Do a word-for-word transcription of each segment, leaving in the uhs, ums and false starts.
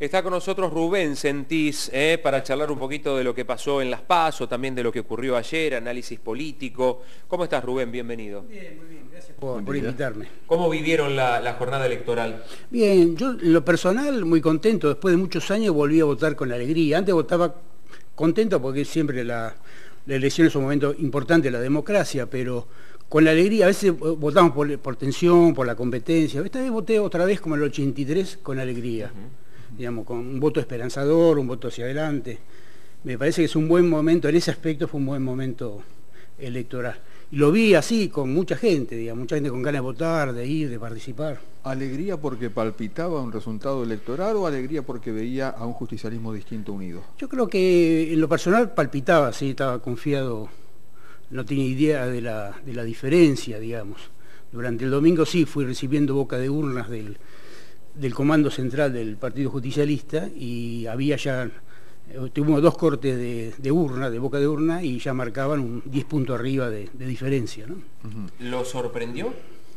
Está con nosotros Rubén Sentís, eh, para charlar un poquito de lo que pasó en Las PASO, también de lo que ocurrió ayer, análisis político. ¿Cómo estás, Rubén? Bienvenido. Bien, muy bien, gracias por, por invitarme. ¿Cómo vivieron la, la jornada electoral? Bien, yo en lo personal muy contento, después de muchos años volví a votar con alegría. Antes votaba contento porque siempre la, la elección es un momento importante de la democracia, pero con la alegría, a veces votamos por, por tensión, por la competencia. Esta vez voté otra vez como en el ochenta y tres con alegría. Uh-huh. Digamos, con un voto esperanzador, un voto hacia adelante. Me parece que es un buen momento, en ese aspecto fue un buen momento electoral. Y lo vi así, con mucha gente, digamos, mucha gente con ganas de votar, de ir, de participar. ¿Alegría porque palpitaba un resultado electoral o alegría porque veía a un justicialismo distinto unido? Yo creo que en lo personal palpitaba, sí, estaba confiado, no tenía idea de la, de la diferencia, digamos. Durante el domingo sí fui recibiendo boca de urnas del... del comando central del Partido Justicialista y había ya, tuvimos dos cortes de, de urna, de boca de urna, y ya marcaban un diez puntos arriba de, de diferencia, ¿no? Uh-huh. ¿Lo sorprendió?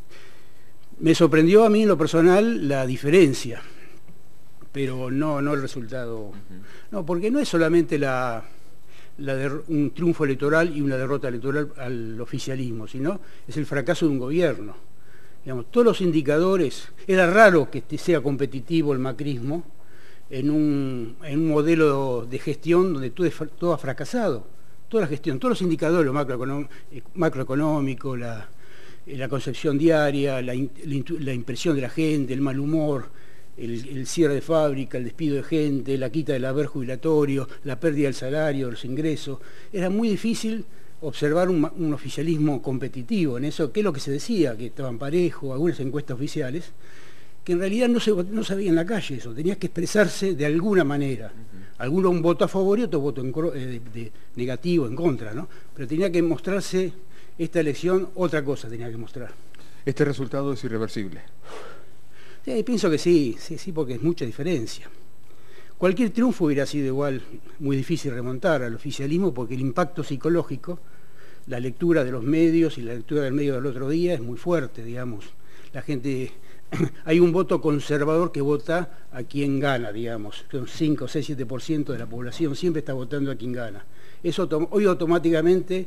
Me sorprendió a mí en lo personal la diferencia, pero no, no el resultado. Uh-huh. No, porque no es solamente la, la de, un triunfo electoral y una derrota electoral al oficialismo, sino es el fracaso de un gobierno. Digamos, todos los indicadores, era raro que sea competitivo el macrismo en un, en un modelo de gestión donde todo, es, todo ha fracasado, toda la gestión, todos los indicadores, lo macroeconómico, macroeconómico la, la concepción diaria, la, la, la impresión de la gente, el mal humor, el, el cierre de fábrica, el despido de gente, la quita del haber jubilatorio, la pérdida del salario, los ingresos, era muy difícil observar un, un oficialismo competitivo en eso, que es lo que se decía, que estaban parejos, algunas encuestas oficiales, que en realidad no se, no se veía en la calle eso, tenías que expresarse de alguna manera. Uh-huh. Alguno un voto a favor y otro voto en, eh, de, de negativo, en contra, ¿no? Pero tenía que mostrarse esta elección, otra cosa tenía que mostrar. ¿Este resultado es irreversible? Sí, pienso que sí, sí, sí, porque es mucha diferencia. Cualquier triunfo hubiera sido igual muy difícil remontar al oficialismo porque el impacto psicológico, la lectura de los medios y la lectura del medio del otro día es muy fuerte, digamos. La gente, hay un voto conservador que vota a quien gana, digamos. Son cinco, seis, siete por ciento de la población siempre está votando a quien gana. Eso hoy automáticamente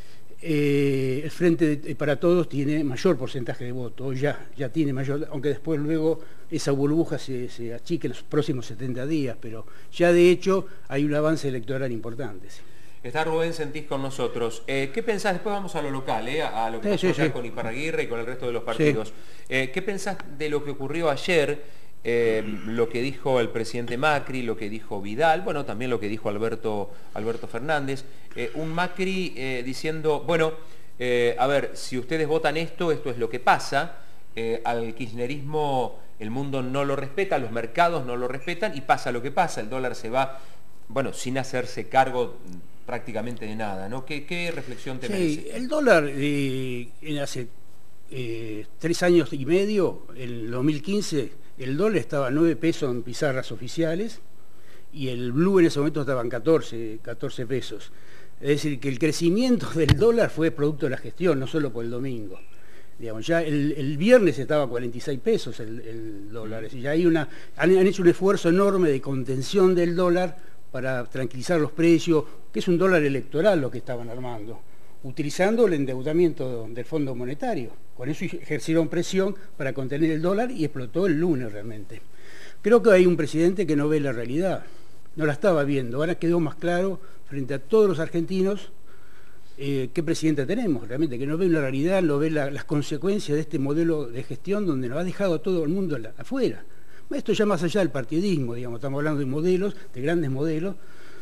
eh, el Frente de, para Todos tiene mayor porcentaje de voto, hoy ya, ya tiene mayor, aunque después luego esa burbuja se, se achique en los próximos setenta días, pero ya de hecho hay un avance electoral importante. Sí. Está Rubén Sentís con nosotros. Eh, ¿Qué pensás? Después vamos a lo local, eh, a lo que sí, pasó sí, ya sí. con Iparraguirre y con el resto de los partidos. Sí. Eh, ¿Qué pensás de lo que ocurrió ayer? Eh, lo que dijo el presidente Macri, lo que dijo Vidal, bueno, también lo que dijo Alberto, Alberto Fernández. Eh, un Macri eh, diciendo, bueno, eh, a ver, si ustedes votan esto, esto es lo que pasa. Eh, al kirchnerismo el mundo no lo respeta, los mercados no lo respetan y pasa lo que pasa. El dólar se va, bueno, sin hacerse cargo prácticamente de nada, ¿no? ¿Qué, qué reflexión te sí, merece? El dólar eh, hace eh, tres años y medio, en dos mil quince, el dólar estaba a nueve pesos en pizarras oficiales y el blue en ese momento estaba en catorce, catorce pesos. Es decir, que el crecimiento del dólar fue producto de la gestión, no solo por el domingo. Digamos, ya el, el viernes estaba a cuarenta y seis pesos el, el dólar. Es decir, ya hay una, han, han hecho un esfuerzo enorme de contención del dólar para tranquilizar los precios, que es un dólar electoral lo que estaban armando, utilizando el endeudamiento del Fondo Monetario. Con eso ejercieron presión para contener el dólar y explotó el lunes realmente. Creo que hay un presidente que no ve la realidad, no la estaba viendo. Ahora quedó más claro frente a todos los argentinos eh, qué presidente tenemos, realmente, que no ve la realidad, no ve la, las consecuencias de este modelo de gestión donde nos ha dejado a todo el mundo la, afuera. Esto ya más allá del partidismo, digamos, estamos hablando de modelos, de grandes modelos,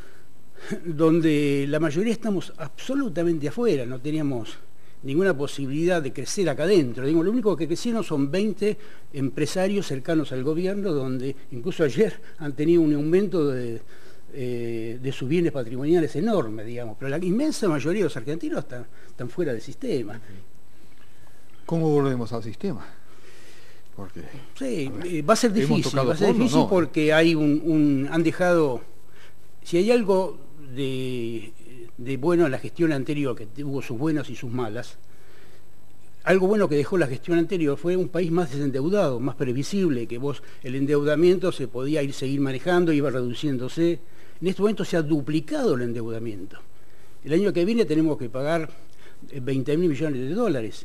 donde la mayoría estamos absolutamente afuera, no teníamos ninguna posibilidad de crecer acá adentro. Digo, lo único que crecieron son veinte empresarios cercanos al gobierno, donde incluso ayer han tenido un aumento de, eh, de sus bienes patrimoniales enorme, digamos, pero la inmensa mayoría de los argentinos están, están fuera del sistema. ¿Cómo volvemos al sistema? Porque, sí, a ver, va a ser difícil, va a ser fondo, difícil no. porque hay un, un, han dejado, si hay algo de, de bueno en la gestión anterior, que tuvo sus buenas y sus malas, algo bueno que dejó la gestión anterior fue un país más desendeudado, más previsible, que vos el endeudamiento se podía ir seguir manejando, iba reduciéndose. En este momento se ha duplicado el endeudamiento. El año que viene tenemos que pagar veinte mil millones de dólares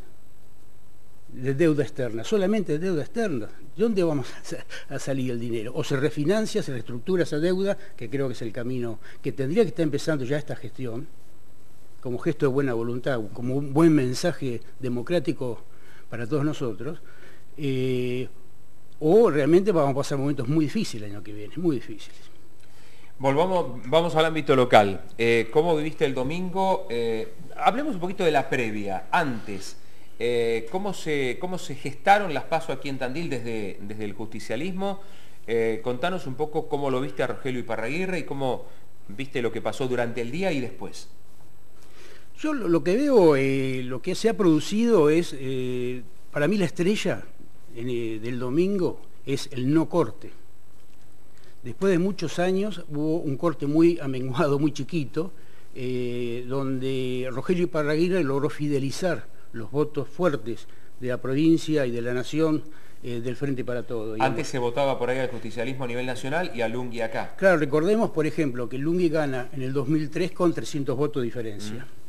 de deuda externa, solamente de deuda externa. ¿De dónde vamos a salir el dinero? O se refinancia, se reestructura esa deuda, que creo que es el camino que tendría que estar empezando ya esta gestión, como gesto de buena voluntad, como un buen mensaje democrático para todos nosotros, eh, o realmente vamos a pasar momentos muy difíciles el año que viene, muy difíciles. Volvamos, vamos al ámbito local. Eh, ¿Cómo viviste el domingo? Eh, hablemos un poquito de la previa, antes. Eh, ¿cómo, se, ¿Cómo se gestaron las PASO aquí en Tandil desde, desde el justicialismo? Eh, contanos un poco cómo lo viste a Rogelio Iparraguirre y cómo viste lo que pasó durante el día y después. Yo lo, lo que veo, eh, lo que se ha producido es, eh, para mí la estrella en, eh, del domingo es el no corte. Después de muchos años hubo un corte muy amenguado, muy chiquito, eh, donde Rogelio Iparraguirre logró fidelizar los votos fuertes de la provincia y de la nación eh, del Frente para Todo. Digamos. Antes se votaba por ahí al justicialismo a nivel nacional y a Lungui acá. Claro, recordemos, por ejemplo, que Lungui gana en el dos mil tres con trescientos votos de diferencia. Mm.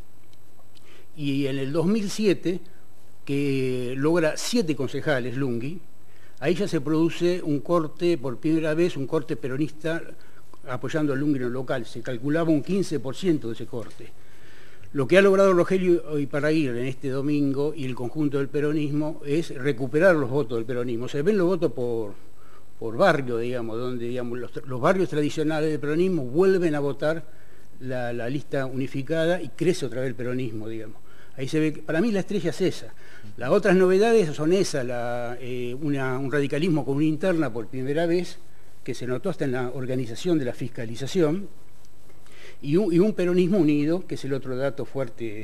Y en el dos mil siete, que logra siete concejales Lungui, ahí ya se produce un corte, por primera vez, un corte peronista apoyando a Lungui en el local. Se calculaba un quince por ciento de ese corte. Lo que ha logrado Rogelio Iparraguirre en este domingo y el conjunto del peronismo es recuperar los votos del peronismo. Se ven los votos por, por barrio, digamos, donde digamos, los, los barrios tradicionales del peronismo vuelven a votar la, la lista unificada y crece otra vez el peronismo, digamos. Ahí se ve, para mí la estrella es esa. Las otras novedades son esas, la, eh, una, un radicalismo con una interna por primera vez, que se notó hasta en la organización de la fiscalización, y un, y un peronismo unido, que es el otro dato fuerte,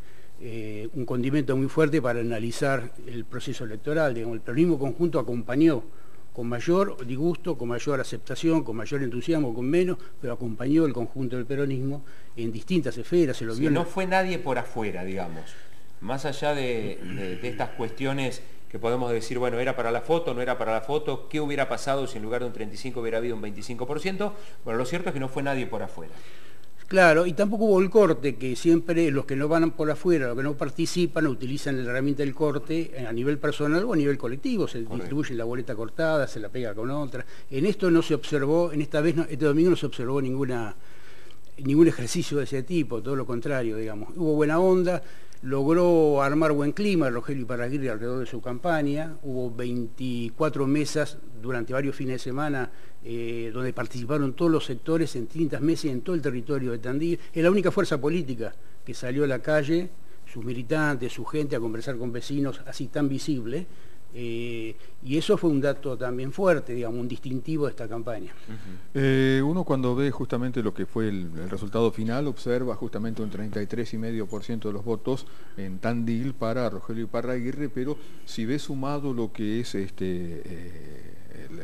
eh, un condimento muy fuerte para analizar el proceso electoral. Digamos, el peronismo conjunto acompañó con mayor disgusto, con mayor aceptación, con mayor entusiasmo, con menos, pero acompañó el conjunto del peronismo en distintas esferas. Se lo sí, vio no en... fue nadie por afuera, digamos. Más allá de, de, de estas cuestiones que podemos decir, bueno, era para la foto, no era para la foto, ¿qué hubiera pasado si en lugar de un treinta y cinco hubiera habido un veinticinco por ciento? Bueno, lo cierto es que no fue nadie por afuera. Claro, y tampoco hubo el corte, que siempre los que no van por afuera, los que no participan, utilizan la herramienta del corte a nivel personal o a nivel colectivo, se Correcto. distribuyen la boleta cortada, se la pega con otra. En esto no se observó, en esta vez, no, este domingo no se observó ninguna, ningún ejercicio de ese tipo, todo lo contrario, digamos. Hubo buena onda, logró armar buen clima Rogelio Iparraguirre alrededor de su campaña, hubo veinticuatro mesas durante varios fines de semana eh, donde participaron todos los sectores en distintas mesas en todo el territorio de Tandil. Es la única fuerza política que salió a la calle, sus militantes, su gente, a conversar con vecinos así tan visible, eh, y eso fue un dato también fuerte, digamos, un distintivo de esta campaña. Uh-huh. eh, uno cuando ve justamente lo que fue el, el resultado final, observa justamente un treinta y tres coma cinco por ciento de los votos en Tandil para Rogelio Iparraguirre, pero si ve sumado lo que es este eh, el,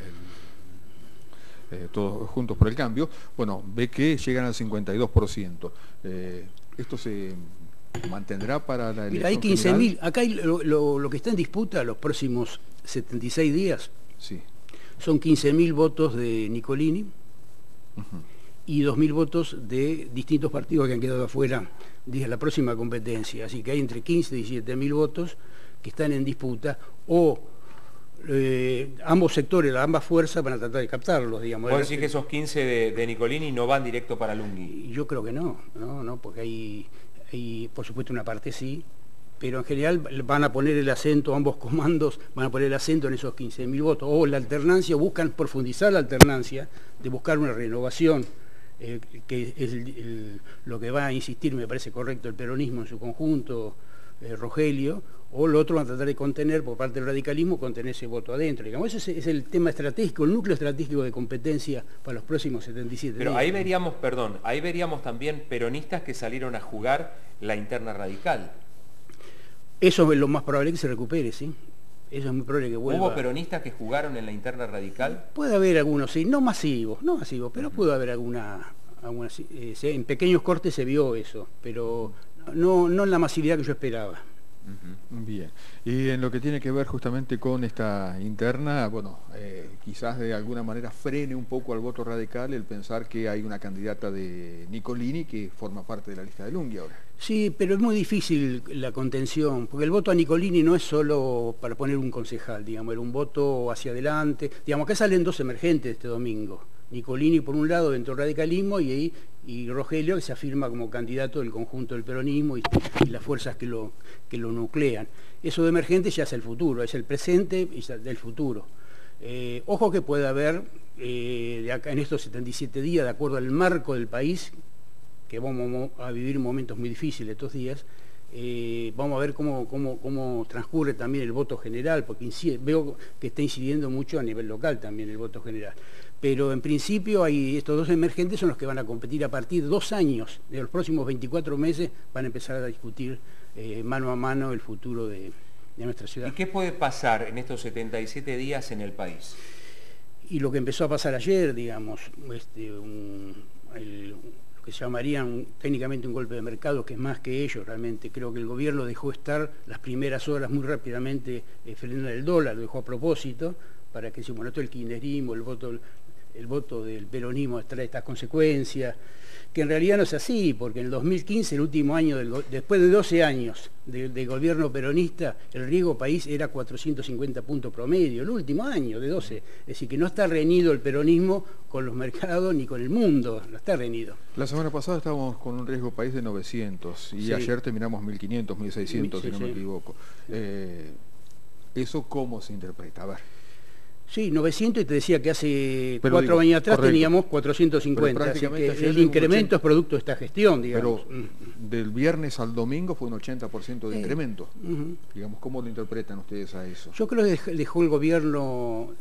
el, eh, todos juntos por el cambio, bueno, ve que llegan al cincuenta y dos por ciento. Eh, esto se mantendrá para la elección. Mira, hay quince mil, acá hay lo, lo, lo que está en disputa los próximos setenta y seis días, sí. Son quince mil votos de Nicolini uh-huh. y dos mil votos de distintos partidos que han quedado afuera de la próxima competencia, así que hay entre quince y diecisiete mil votos que están en disputa, o eh, ambos sectores, ambas fuerzas van a tratar de captarlos, digamos. ¿Puedo decir que esos quince de, de Nicolini no van directo para Lungui? Yo creo que no, no, no, porque hay... y por supuesto una parte sí, pero en general van a poner el acento, ambos comandos van a poner el acento en esos quince mil votos, o la alternancia, buscan profundizar la alternancia, de buscar una renovación, eh, que es el, el, lo que va a insistir, me parece correcto, el peronismo en su conjunto, eh, Rogelio, o lo otro van a tratar de contener, por parte del radicalismo, contener ese voto adentro. Digamos, ese es, es el tema estratégico, el núcleo estratégico de competencia para los próximos setenta y siete Pero días. ahí veríamos, perdón, ahí veríamos también peronistas que salieron a jugar la interna radical. Eso es lo más probable que se recupere, ¿sí? Eso es muy probable que vuelva. ¿Hubo peronistas que jugaron en la interna radical? Puede haber algunos, sí, no masivos, no masivos, pero uh-huh. puede haber alguna... alguna eh, en pequeños cortes se vio eso, pero no, no en la masividad que yo esperaba. Uh-huh. Bien. Y en lo que tiene que ver justamente con esta interna, bueno, eh, quizás de alguna manera frene un poco al voto radical el pensar que hay una candidata de Nicolini que forma parte de la lista de Lunghi ahora. Sí, pero es muy difícil la contención, porque el voto a Nicolini no es solo para poner un concejal, digamos, era un voto hacia adelante. Digamos, acá salen dos emergentes este domingo. Nicolini por un lado dentro del radicalismo y, ahí, y Rogelio que se afirma como candidato del conjunto del peronismo y, y las fuerzas que lo, que lo nuclean. Eso de emergente ya es el futuro, es el presente y ya del futuro. Eh, ojo que puede haber eh, de acá, en estos setenta y siete días, de acuerdo al marco del país, que vamos a vivir momentos muy difíciles estos días, eh, vamos a ver cómo, cómo, cómo transcurre también el voto general, porque incide, veo que está incidiendo mucho a nivel local también el voto general. Pero en principio hay estos dos emergentes son los que van a competir a partir de dos años, de los próximos veinticuatro meses, van a empezar a discutir eh, mano a mano el futuro de, de nuestra ciudad. ¿Y qué puede pasar en estos setenta y siete días en el país? Y lo que empezó a pasar ayer, digamos, este, un, el, lo que se llamaría un, técnicamente un golpe de mercado, que es más que ello realmente. Creo que el gobierno dejó estar las primeras horas muy rápidamente eh, frenando el dólar, lo dejó a propósito, para que si bueno, todo el kirchnerismo, el voto... el voto del peronismo trae estas consecuencias, que en realidad no es así, porque en el dos mil quince, el último año, del, después de doce años de, de gobierno peronista, el riesgo país era cuatrocientos cincuenta puntos promedio, el último año de doce. Es decir, que no está reñido el peronismo con los mercados ni con el mundo, no está reñido. La semana pasada estábamos con un riesgo país de novecientos y sí. Ayer terminamos mil quinientos, mil seiscientos, sí, si no sí. me equivoco. Eh, ¿Eso cómo se interpreta? A ver. Sí, novecientos y te decía que hace pero cuatro digo, años atrás correcto. Teníamos cuatrocientos cincuenta, así que el incremento es producto de esta gestión, digamos. Pero del viernes al domingo fue un ochenta por ciento de sí. incremento. Uh-huh. Digamos, ¿cómo lo interpretan ustedes a eso? Yo creo que dejó el gobierno,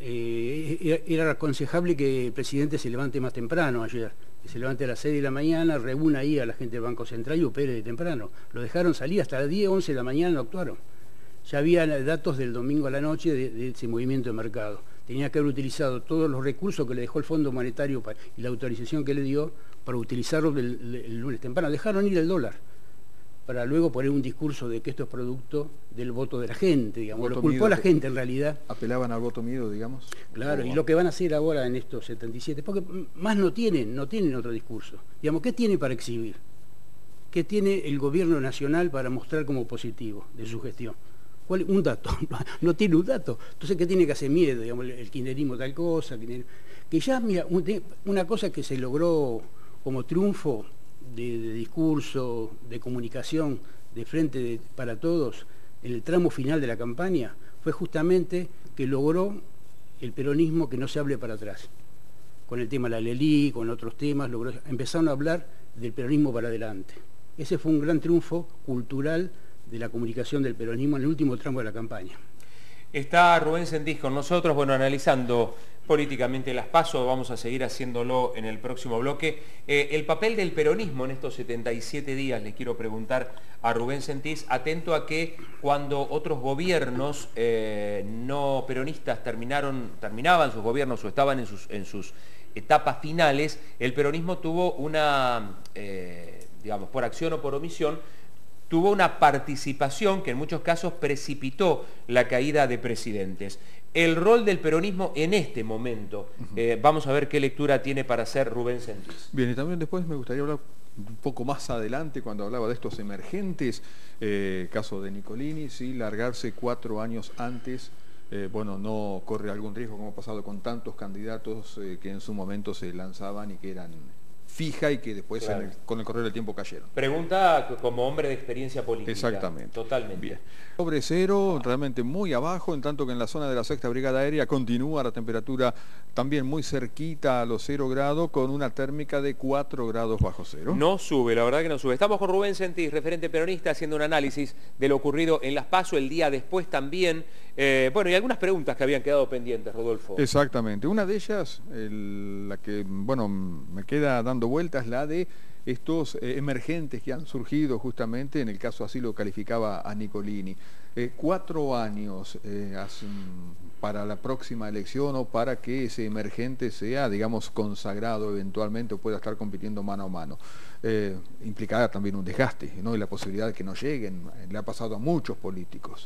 eh, era aconsejable que el presidente se levante más temprano ayer, que se levante a las seis de la mañana, reúna ahí a la gente del Banco Central y opere de temprano. Lo dejaron salir hasta las diez, once de la mañana, no actuaron. Ya había datos del domingo a la noche de, de ese movimiento de mercado. Tenía que haber utilizado todos los recursos que le dejó el Fondo Monetario para, y la autorización que le dio para utilizarlos el, el, el lunes temprano. Dejaron ir el dólar para luego poner un discurso de que esto es producto del voto de la gente, digamos. Lo culpó a la gente en realidad. ¿Apelaban al voto miedo, digamos? Claro, o... y lo que van a hacer ahora en estos setenta y siete, porque más no tienen, no tienen otro discurso. Digamos, ¿qué tiene para exhibir? ¿Qué tiene el gobierno nacional para mostrar como positivo de su gestión? ¿Cuál? Un dato, no tiene un dato. Entonces, ¿qué tiene que hacer miedo? Digamos, el kirchnerismo tal cosa, que ya, mira, una cosa que se logró como triunfo de, de discurso, de comunicación, de frente de, para todos, en el tramo final de la campaña, fue justamente que logró el peronismo que no se hable para atrás. Con el tema de la Lelí, con otros temas, logró, empezaron a hablar del peronismo para adelante. Ese fue un gran triunfo cultural de la comunicación del peronismo en el último tramo de la campaña. Está Rubén Sentís con nosotros, bueno, analizando políticamente las PASO, vamos a seguir haciéndolo en el próximo bloque. Eh, el papel del peronismo en estos setenta y siete días, le quiero preguntar a Rubén Sentís, atento a que cuando otros gobiernos eh, no peronistas terminaron, terminaban sus gobiernos o estaban en sus, en sus etapas finales, el peronismo tuvo una, eh, digamos, por acción o por omisión, tuvo una participación que en muchos casos precipitó la caída de presidentes. El rol del peronismo en este momento, uh-huh. eh, vamos a ver qué lectura tiene para hacer Rubén Sentís. Bien, y también después me gustaría hablar un poco más adelante, cuando hablaba de estos emergentes, eh, caso de Nicolini, sí, largarse cuatro años antes, eh, bueno, no corre algún riesgo como ha pasado con tantos candidatos eh, que en su momento se lanzaban y que eran fija y que después claro. en el, con el correr del tiempo cayeron. Pregunta como hombre de experiencia política. Exactamente. Totalmente. Bien. Sobre cero, realmente muy abajo, en tanto que en la zona de la sexta Brigada Aérea continúa la temperatura también muy cerquita a los cero grados, con una térmica de cuatro grados bajo cero. No sube, la verdad que no sube. Estamos con Rubén Sentís, referente peronista, haciendo un análisis de lo ocurrido en Las PASO el día después también. Eh, bueno, y algunas preguntas que habían quedado pendientes, Rodolfo. Exactamente. Una de ellas, el, la que, bueno, me queda dando vueltas, la de estos eh, emergentes que han surgido justamente, en el caso así lo calificaba a Nicolini. Eh, cuatro años eh, para la próxima elección o para que ese emergente sea, digamos, consagrado eventualmente o pueda estar compitiendo mano a mano. Eh, implicará también un desgaste, ¿no? Y la posibilidad de que no lleguen. Le ha pasado a muchos políticos.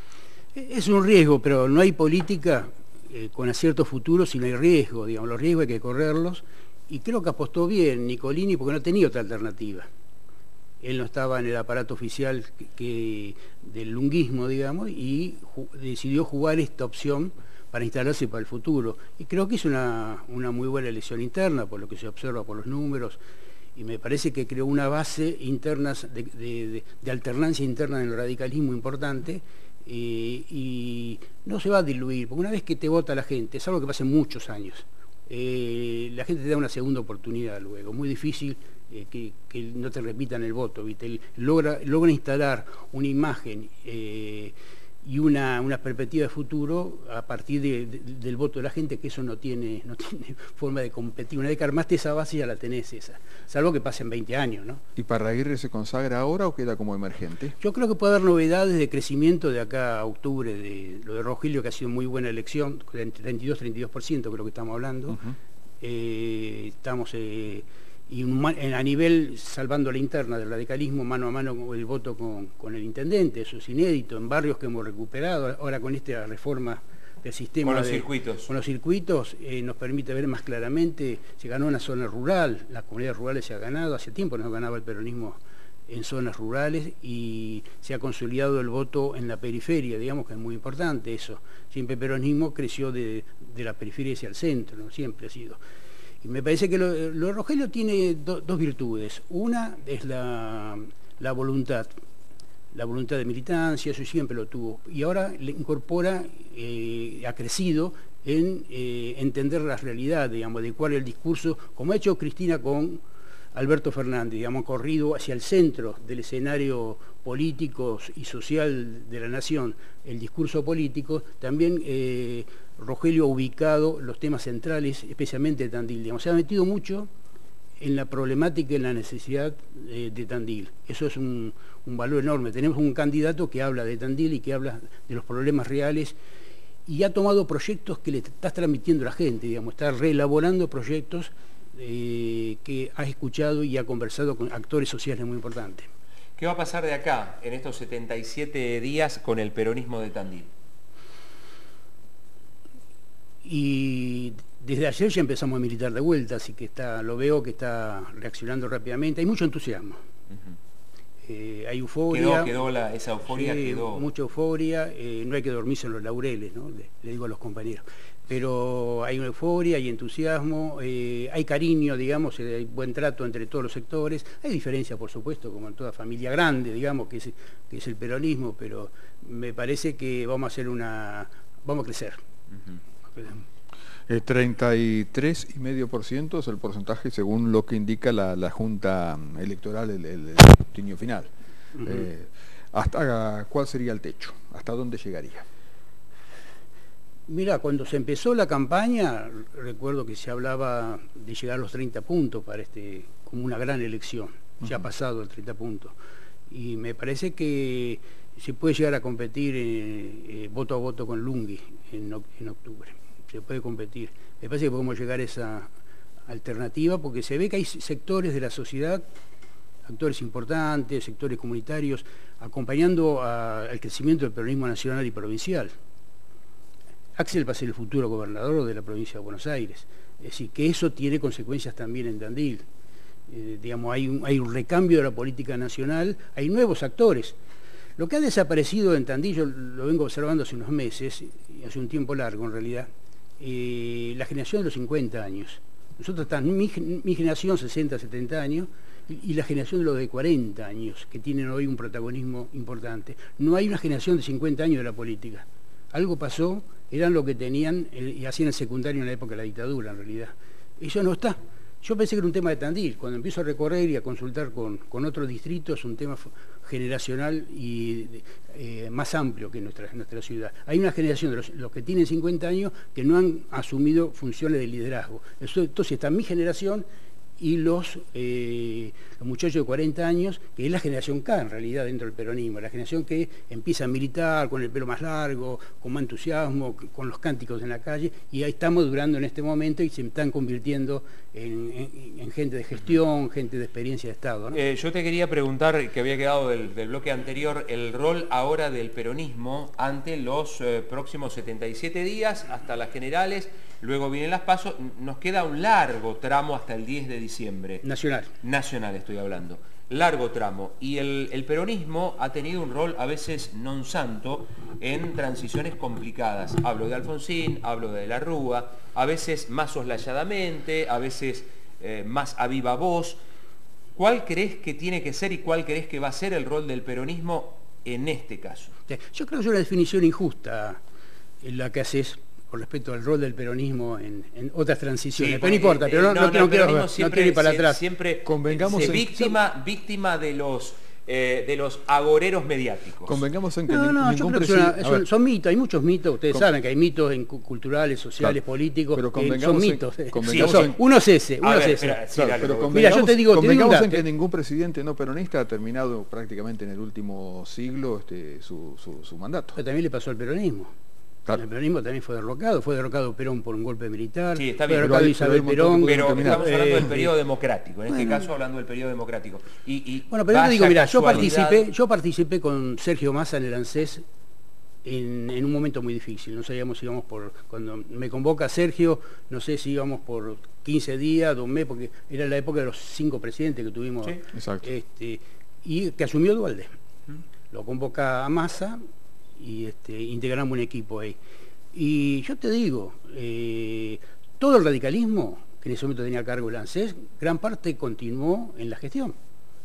Es un riesgo, pero no hay política eh, con acierto futuro si no hay riesgo. Digamos, los riesgos hay que correrlos. Y creo que apostó bien Nicolini porque no tenía otra alternativa. Él no estaba en el aparato oficial que, que, del lunguismo, digamos, y ju decidió jugar esta opción para instalarse para el futuro. Y creo que es una, una muy buena elección interna, por lo que se observa por los números, y me parece que creó una base interna de, de, de, de alternancia interna en el radicalismo importante, eh, y no se va a diluir, porque una vez que te vota la gente, es algo que pasa en muchos años, eh, la gente te da una segunda oportunidad luego, muy difícil eh, que, que no te repitan el voto, ¿viste? Él logra, logra instalar una imagen eh, y una, una perspectiva de futuro a partir de, de, del voto de la gente, que eso no tiene, no tiene forma de competir. Una vez que armaste esa base ya la tenés esa, salvo que pasen veinte años, ¿no? ¿Y Parraguirre se consagra ahora o queda como emergente? Yo creo que puede haber novedades de crecimiento de acá a octubre, de lo de Rogelio, que ha sido muy buena elección, treinta y dos, treinta y dos por ciento creo que estamos hablando. Uh-huh. eh, estamos... Eh, y un, a nivel, salvando la interna del radicalismo, mano a mano el voto con, con el intendente, eso es inédito, en barrios que hemos recuperado, ahora con esta reforma del sistema... Con los de, circuitos. Con los circuitos eh, nos permite ver más claramente, se ganó una zona rural, las comunidades rurales se ha ganado, hace tiempo no ganaba el peronismo en zonas rurales, y se ha consolidado el voto en la periferia, digamos que es muy importante eso. Siempre el peronismo creció de, de la periferia hacia el centro, ¿no? Siempre ha sido. Y me parece que lo, lo de Rogelio tiene do, dos virtudes. Una es la, la voluntad, la voluntad de militancia, eso siempre lo tuvo. Y ahora le incorpora, eh, ha crecido en eh, entender la realidad, digamos, de cuál es el discurso, como ha hecho Cristina con Alberto Fernández, digamos, corrido hacia el centro del escenario político y social de la nación, el discurso político. También eh, Rogelio ha ubicado los temas centrales, especialmente de Tandil, digamos, se ha metido mucho en la problemática y en la necesidad de, de Tandil. Eso es un, un valor enorme. Tenemos un candidato que habla de Tandil y que habla de los problemas reales, y ha tomado proyectos que le está transmitiendo a la gente, digamos, está reelaborando proyectos eh, que ha escuchado y ha conversado con actores sociales muy importantes. ¿Qué va a pasar de acá, en estos setenta y siete días, con el peronismo de Tandil? Y desde ayer ya empezamos a militar de vuelta, así que está, lo veo que está reaccionando rápidamente. Hay mucho entusiasmo. Uh-huh. eh, hay euforia. Quedó, quedó la, esa euforia, sí, quedó. Mucha euforia. Eh, no hay que dormirse en los laureles, ¿no? Le, le digo a los compañeros. Pero hay una euforia, hay entusiasmo, eh, hay cariño, digamos, eh, hay buen trato entre todos los sectores. Hay diferencias, por supuesto, como en toda familia grande, digamos, que es, que es el peronismo, pero me parece que vamos a hacer una... vamos a crecer. Uh-huh. Eh, treinta y tres coma cinco por ciento es el porcentaje según lo que indica la, la Junta Electoral, el, el, el escrutinio final. Uh-huh. eh, ¿Hasta cuál sería el techo? ¿Hasta dónde llegaría? Mira, cuando se empezó la campaña, recuerdo que se hablaba de llegar a los treinta puntos para este, como una gran elección. Uh-huh. Ya ha pasado el treinta puntos. Y me parece que se puede llegar a competir eh, eh, voto a voto con Lunghi en, en octubre. Se puede competir. Me parece que podemos llegar a esa alternativa porque se ve que hay sectores de la sociedad, actores importantes, sectores comunitarios, acompañando a, al crecimiento del peronismo nacional y provincial. Axel va a ser el futuro gobernador de la provincia de Buenos Aires. Es decir, que eso tiene consecuencias también en Tandil. Eh, digamos, hay un, hay un recambio de la política nacional, hay nuevos actores. Lo que ha desaparecido en Tandil, yo lo vengo observando hace unos meses, hace un tiempo largo en realidad, eh, la generación de los cincuenta años. Nosotros estamos, mi, mi generación, sesenta, setenta años, y, y la generación de los de cuarenta años, que tienen hoy un protagonismo importante. No hay una generación de cincuenta años de la política. Algo pasó, eran lo que tenían el, y hacían el secundario en la época de la dictadura, en realidad. Eso no está. Yo pensé que era un tema de Tandil. Cuando empiezo a recorrer y a consultar con, con otros distritos, es un tema generacional y eh, más amplio que nuestra, nuestra ciudad. Hay una generación de los, los que tienen cincuenta años que no han asumido funciones de liderazgo. Eso, entonces está mi generación y los, eh, los muchachos de cuarenta años, que es la generación K en realidad dentro del peronismo, la generación que empieza a militar con el pelo más largo, con más entusiasmo, con los cánticos en la calle, y ahí estamos durando en este momento y se están convirtiendo en, en, en gente de gestión, gente de experiencia de Estado, ¿no? Eh, yo te quería preguntar, que había quedado del, del bloque anterior, el rol ahora del peronismo ante los eh, próximos setenta y siete días, hasta las generales, luego vienen las PASO, nos queda un largo tramo hasta el diez de diciembre. Nacional. Nacional estoy hablando. Largo tramo. Y el, el peronismo ha tenido un rol a veces non santo en transiciones complicadas. Hablo de Alfonsín, hablo de la Rúa, a veces más soslayadamente, a veces eh, más a viva voz. ¿Cuál crees que tiene que ser y cuál crees que va a ser el rol del peronismo en este caso? Yo creo que es una definición injusta en la que haces con respecto al rol del peronismo en, en otras transiciones, sí, pero no importa, pero no, eh, no, no, no, no quiero, no quiero ir para se, atrás. Siempre Convengamos se en... víctima, víctima de los eh, de los agoreros mediáticos. Convengamos en que no, no, ningún yo creo que son, son, son mitos, hay muchos mitos, ustedes Con... saben que hay mitos en culturales, sociales, claro, políticos, pero que son mitos. En, convengamos sí, en... Uno es ese, uno ver, es ese. Espera, sí, claro, pero mira, yo te digo, convengamos te en que ningún presidente no peronista ha terminado prácticamente en el último siglo este, su, su, su mandato. Pero también le pasó al peronismo. Claro. El peronismo también fue derrocado, fue derrocado Perón por un golpe militar, sí, está bien, fue derrocado Isabel Perón. Pero estamos hablando del periodo democrático, en este bueno, caso hablando del periodo democrático. Y, y bueno, pero yo te digo, mira, yo participé, yo participé con Sergio Massa en el ANSES en, en un momento muy difícil, no sabíamos si íbamos por, cuando me convoca Sergio, no sé si íbamos por quince días, dos meses, porque era la época de los cinco presidentes que tuvimos, sí, este, y que asumió Duhalde. ¿Mm? Lo convoca a Massa, y este, integramos un equipo ahí. Y yo te digo, eh, todo el radicalismo, que en ese momento tenía a cargo el ANSES, gran parte continuó en la gestión.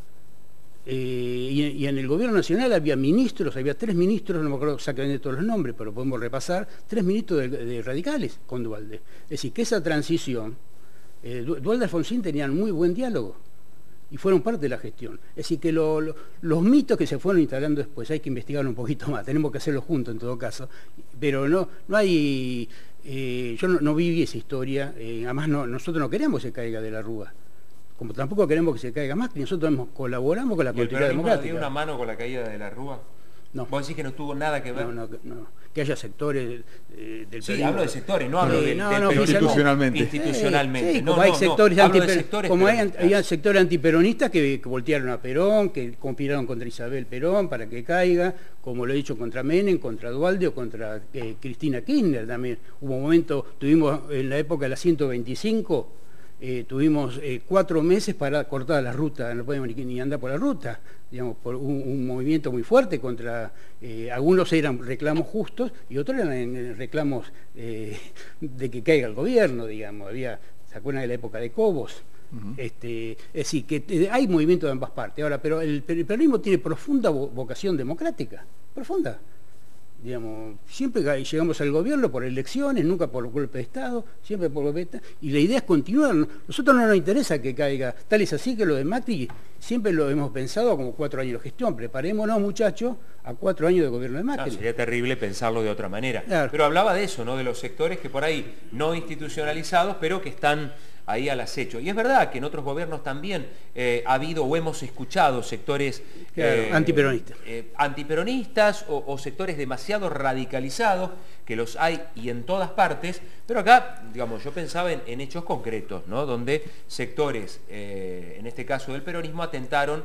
Eh, y, y en el gobierno nacional había ministros, había tres ministros, no me acuerdo exactamente todos los nombres, pero podemos repasar, tres ministros de, de radicales con Duhalde. Es decir, que esa transición, eh, Duhalde y Alfonsín tenían muy buen diálogo, y fueron parte de la gestión. Es decir, que lo, lo, los mitos que se fueron instalando después hay que investigar un poquito más, tenemos que hacerlo juntos en todo caso, pero no, no hay, eh, yo no, no viví esa historia, eh, además no, nosotros no queremos que se caiga de la Rúa, como tampoco queremos que se caiga más, que nosotros hemos, colaboramos con la continuidad democrática. ¿Y el peronismo dio una mano con la caída de la Rúa? No. ¿Vos decís que no tuvo nada que ver? No, no, no. Que haya sectores eh, del Sí, peronismo. hablo de sectores, no hablo sí, del, no, del no, institucionalmente. Institucionalmente. Sí, sí, no, como no, hay sectores, no, anti, de sectores como hay, hay sectores antiperonistas que, que voltearon a Perón, que conspiraron contra Isabel Perón para que caiga, como lo he dicho contra Menem, contra Duhalde o contra eh, Cristina Kirchner también. Hubo un momento, tuvimos en la época de la ciento veinticinco, Eh, tuvimos eh, cuatro meses para cortar la ruta, no podíamos ni, ni andar por la ruta, digamos, por un, un movimiento muy fuerte contra, eh, algunos eran reclamos justos y otros eran en, reclamos eh, de que caiga el gobierno, digamos, había, ¿se acuerdan de la época de Cobos? Uh-huh. este, es decir, que eh, hay movimiento de ambas partes. Ahora, pero el, el peronismo tiene profunda vocación democrática, profunda. Digamos, siempre llegamos al gobierno por elecciones, nunca por golpe de Estado, siempre por golpe de Estado, y la idea es continuar. Nosotros no nos interesa que caiga, tal es así que lo de Macri siempre lo hemos pensado como cuatro años de gestión. Preparémonos, muchachos, a cuatro años de gobierno de Macri. No, sería terrible pensarlo de otra manera. Claro. Pero hablaba de eso, ¿no? De los sectores que por ahí no institucionalizados, pero que están ahí al acecho. Y es verdad que en otros gobiernos también eh, ha habido o hemos escuchado sectores claro, eh, antiperonistas, eh, antiperonistas o, o sectores demasiado radicalizados, que los hay y en todas partes, pero acá, digamos, yo pensaba en, en hechos concretos, ¿no? Donde sectores, eh, en este caso del peronismo, atentaron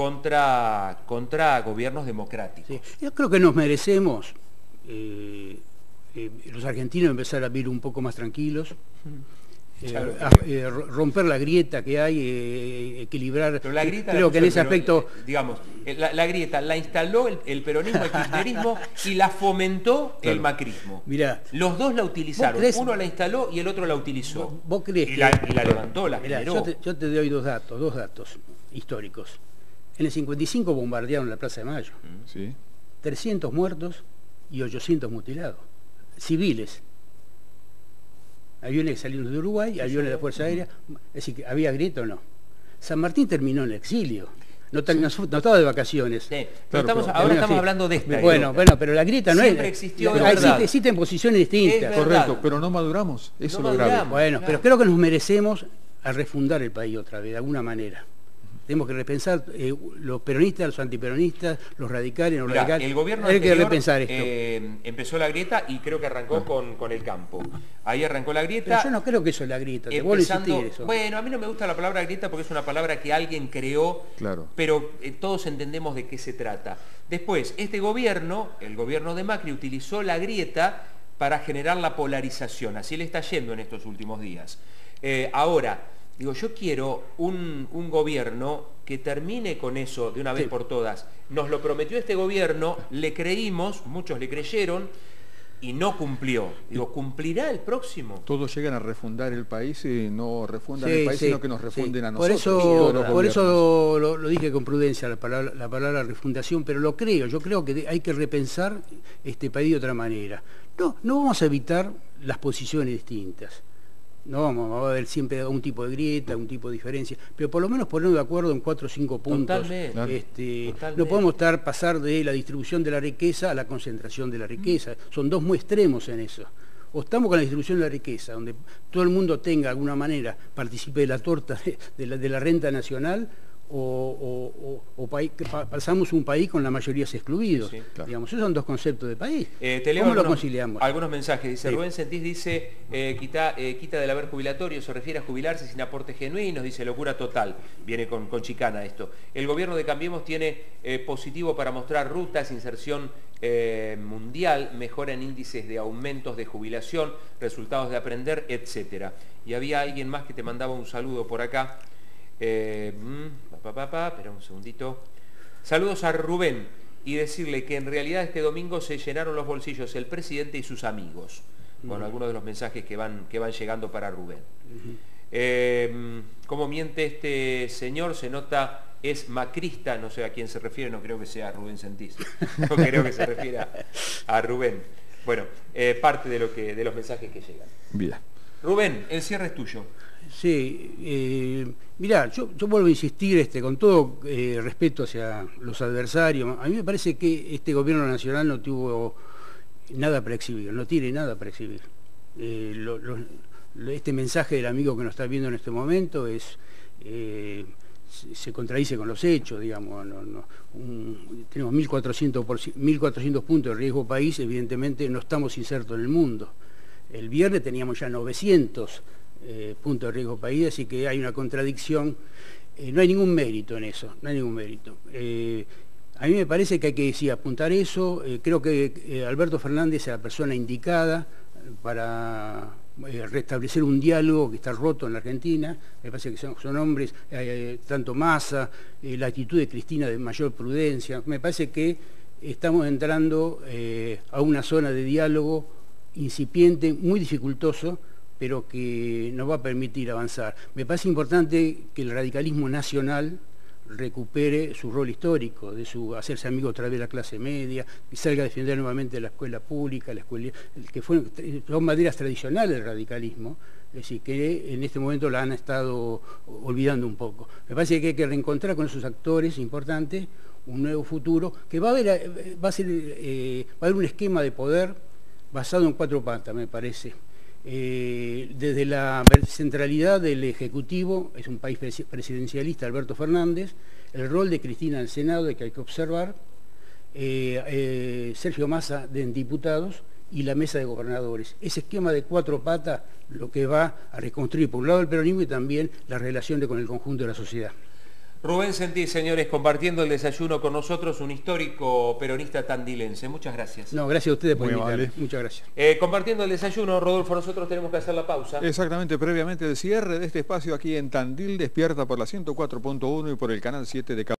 contra, contra gobiernos democráticos. Sí. Yo creo que nos merecemos, eh, eh, los argentinos, empezar a vivir un poco más tranquilos. Eh, a, eh, romper la grieta que hay, eh, equilibrar. Pero la grieta creo la que en ese aspecto, eh, digamos, la, la grieta la instaló el, el peronismo, el kirchnerismo y la fomentó claro. el macrismo. Mirá, los dos la utilizaron, crees, uno la instaló y el otro la utilizó. ¿Vos, vos crees y, que, la, y la levantó, la mirá, generó. Yo te, yo te doy dos datos, dos datos históricos. En el cincuenta y cinco bombardearon la Plaza de Mayo. Sí. trescientos muertos y ochocientos mutilados. Civiles. Aviones que salieron de Uruguay, aviones de la Fuerza Aérea, es decir, que ¿había grieta o no? San Martín terminó en el exilio, no, no, no estaba de vacaciones. Sí, pero estamos, pero, ahora pero, estamos sí. hablando de esta Bueno, grieta. bueno, pero la grieta no Siempre es... existió, la, existe, existen posiciones distintas. Correcto, pero no maduramos, eso no es lo grave. Bueno, claro. pero creo que nos merecemos a refundar el país otra vez, de alguna manera. Tenemos que repensar, eh, los peronistas, los antiperonistas, los radicales, los Mirá, radicales. El gobierno hay anterior, que repensar esto. Eh, empezó la grieta y creo que arrancó con, con el campo. Ahí arrancó la grieta. Pero yo no creo que eso es la grieta, te vuelvo a insistir eso. Bueno, a mí no me gusta la palabra grieta porque es una palabra que alguien creó, claro. pero eh, todos entendemos de qué se trata. Después, este gobierno, el gobierno de Macri, utilizó la grieta para generar la polarización. Así le está yendo en estos últimos días. Eh, ahora, digo, yo quiero un, un gobierno que termine con eso de una vez sí. por todas. Nos lo prometió este gobierno, le creímos, muchos le creyeron y no cumplió. Digo, ¿cumplirá el próximo? Todos llegan a refundar el país y no refundan sí, el país, sí, sino que nos refunden sí. a nosotros. Por eso, por eso lo, lo dije con prudencia, la palabra, la palabra refundación, pero lo creo, yo creo que hay que repensar este país de otra manera. No, no vamos a evitar las posiciones distintas. No vamos a haber siempre un tipo de grieta, un tipo de diferencia, pero por lo menos ponernos de acuerdo en cuatro o cinco puntos. Totalmente, este, totalmente. No podemos estar pasar de la distribución de la riqueza a la concentración de la riqueza. Son dos muy extremos en eso. O estamos con la distribución de la riqueza, donde todo el mundo tenga de alguna manera, participe de la torta de, de, la, de la renta nacional, o, o, o, o país, que pa, pasamos un país con la mayoría excluidos. Sí, claro. Digamos, esos son dos conceptos de país. Eh, te leo ¿Cómo algunos, lo conciliamos? Algunos mensajes. Dice, sí. Rubén Sentís dice, eh, quita, eh, quita del haber jubilatorio, se refiere a jubilarse sin aportes genuinos, dice, locura total. Viene con, con chicana esto. El gobierno de Cambiemos tiene eh, positivo para mostrar rutas, inserción eh, mundial, mejora en índices de aumentos de jubilación, resultados de aprender, etcétera. Y había alguien más que te mandaba un saludo por acá. Eh, pa, pa, pa, espera un segundito. Saludos a Rubén y decirle que en realidad este domingo se llenaron los bolsillos el presidente y sus amigos. Bueno, uh-huh. algunos de los mensajes que van, que van llegando para Rubén. Uh-huh. eh, ¿Cómo miente este señor? Se nota, es macrista, no sé a quién se refiere, no creo que sea a Rubén Sentís, no creo que se refiera a Rubén. Bueno, eh, parte de, lo que, de los mensajes que llegan. Bien. Rubén, el cierre es tuyo. Sí, eh, mirá, yo, yo vuelvo a insistir este, con todo eh, respeto hacia los adversarios. A mí me parece que este gobierno nacional no tuvo nada para exhibir, no tiene nada para exhibir. Eh, lo, lo, este mensaje del amigo que nos está viendo en este momento es eh, se, se contradice con los hechos, digamos. No, no, un, tenemos mil cuatrocientos puntos de riesgo país, evidentemente no estamos insertos en el mundo. El viernes teníamos ya novecientos Eh, punto de riesgo país, así que hay una contradicción, eh, no hay ningún mérito en eso, no hay ningún mérito. Eh, a mí me parece que hay que sí, apuntar eso, eh, creo que eh, Alberto Fernández es la persona indicada para eh, restablecer un diálogo que está roto en la Argentina, me parece que son, son hombres, eh, tanto Massa, eh, la actitud de Cristina de mayor prudencia, me parece que estamos entrando eh, a una zona de diálogo incipiente, muy dificultoso, pero que nos va a permitir avanzar. Me parece importante que el radicalismo nacional recupere su rol histórico, de su hacerse amigo otra vez de la clase media, que salga a defender nuevamente la escuela pública, la escuela, que fue, son maderas tradicionales del radicalismo, es decir, que en este momento la han estado olvidando un poco. Me parece que hay que reencontrar con esos actores importantes un nuevo futuro, que va a haber, va a ser, eh, va a haber un esquema de poder basado en cuatro patas, me parece. Eh, desde la centralidad del Ejecutivo, es un país presidencialista, Alberto Fernández, el rol de Cristina en el Senado, de que hay que observar, eh, eh, Sergio Massa de en diputados y la mesa de gobernadores. Ese esquema de cuatro patas lo que va a reconstruir por un lado el peronismo y también la relación con el conjunto de la sociedad. Rubén Sentís, señores, compartiendo el desayuno con nosotros, un histórico peronista tandilense. Muchas gracias. No, gracias a ustedes por invitarme. Vale. Muchas gracias. Eh, compartiendo el desayuno, Rodolfo, nosotros tenemos que hacer la pausa. Exactamente, previamente el cierre de este espacio aquí en Tandil, despierta por la ciento cuatro punto uno y por el canal siete de